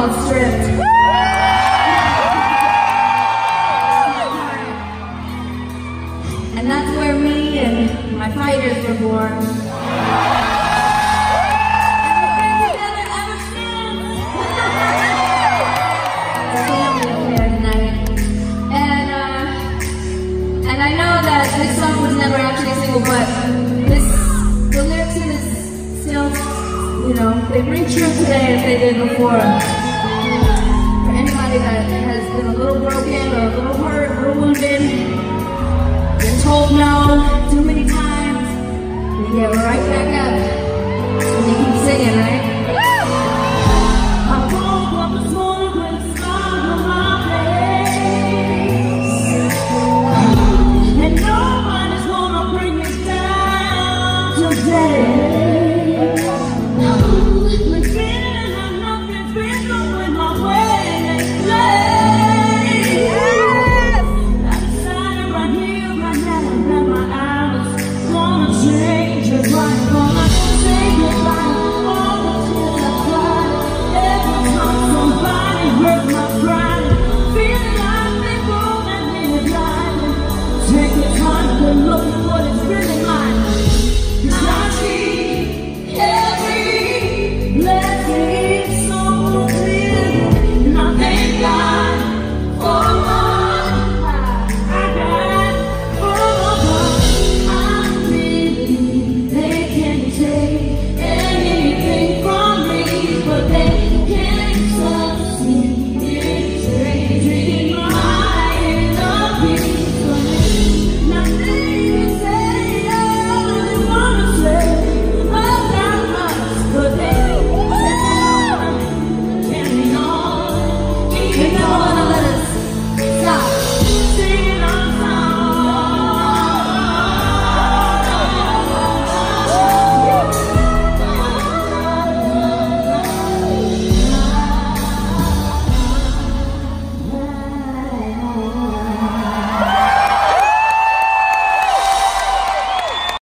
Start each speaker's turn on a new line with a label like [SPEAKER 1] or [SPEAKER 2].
[SPEAKER 1] called Stripped. And that's where me and my fighters were born. And we've been together ever since. It's lovely here tonight. And I know that this song was never actually a single, but the lyrics in this still, you know, they ring true today as they did before. For anybody that has been a little broken or a little hurt, a little wounded, been told no too many times, you get right back up and you keep singing, right?